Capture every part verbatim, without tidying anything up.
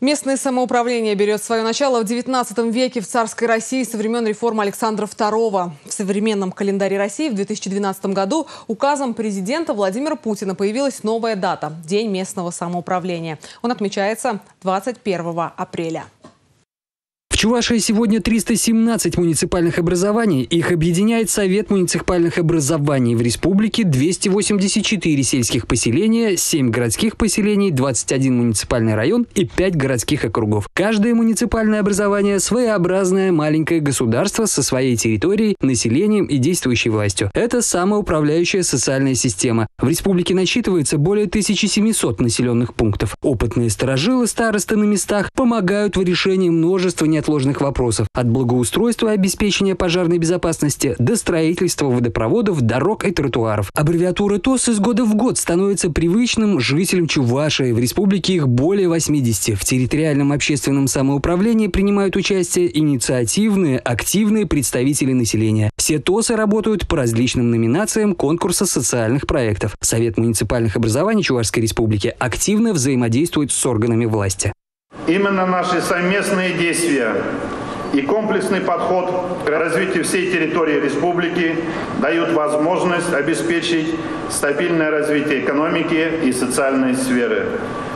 Местное самоуправление берет свое начало в девятнадцатом веке в царской России со времен реформы Александра второго. В современном календаре России в две тысячи двенадцатом году указом президента Владимира Путина появилась новая дата – День местного самоуправления. Он отмечается двадцать первого апреля. В Чувашии сегодня триста семнадцать муниципальных образований. Их объединяет Совет муниципальных образований. В республике двести восемьдесят четыре сельских поселения, семь городских поселений, двадцать один муниципальный район и пять городских округов. Каждое муниципальное образование – своеобразное маленькое государство со своей территорией, населением и действующей властью. Это самоуправляющая социальная система. В республике насчитывается более тысячи семисот населенных пунктов. Опытные старожилы, старосты на местах помогают в решении множества неотложных сложных вопросов. От благоустройства и обеспечения пожарной безопасности до строительства водопроводов, дорог и тротуаров. Аббревиатура ТОС из года в год становится привычным жителям Чувашии. В республике их более восьмидесяти. В территориальном общественном самоуправлении принимают участие инициативные, активные представители населения. Все ТОСы работают по различным номинациям конкурса социальных проектов. Совет муниципальных образований Чувашской республики активно взаимодействует с органами власти. Именно наши совместные действия и комплексный подход к развитию всей территории республики дают возможность обеспечить стабильное развитие экономики и социальной сферы.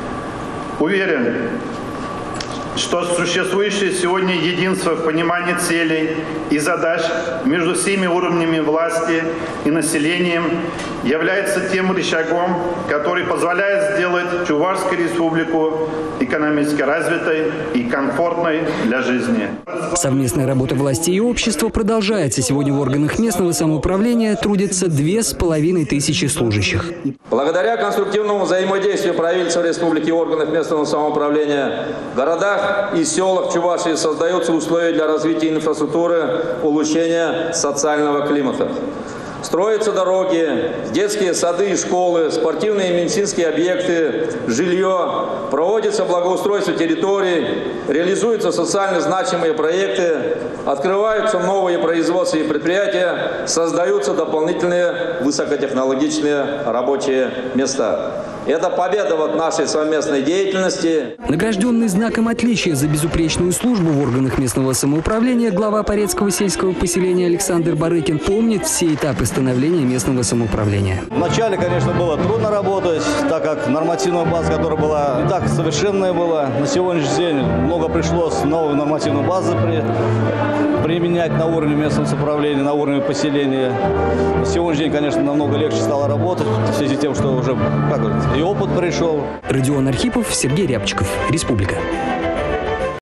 Уверен, что существующее сегодня единство в понимании целей и задач между всеми уровнями власти и населением является тем рычагом, который позволяет сделать Чувашскую республику экономически развитой и комфортной для жизни. Совместная работа власти и общества продолжается. Сегодня в органах местного самоуправления трудятся две с половиной тысячи служащих. Благодаря конструктивному взаимодействию правительства республики и органов местного самоуправления в городах и селах Чувашии создаются условия для развития инфраструктуры, улучшения социального климата. Строятся дороги, детские сады и школы, спортивные и медицинские объекты, жилье, проводится благоустройство территорий, реализуются социально значимые проекты, открываются новые производственные предприятия, создаются дополнительные высокотехнологичные рабочие места. Это победа вот нашей совместной деятельности. Награжденный знаком отличия за безупречную службу в органах местного самоуправления глава Порецкого сельского поселения Александр Барыкин помнит все этапы становления местного самоуправления. Вначале, конечно, было трудно работать, так как нормативная база, которая была не так совершенная была. На сегодняшний день много пришлось новую нормативную базу при, применять на уровне местного самоуправления, на уровне поселения. На сегодняшний день, конечно, намного легче стало работать в связи с тем, что уже, как говорится, и опыт пришел. Родион Архипов, Сергей Рябчиков. Республика.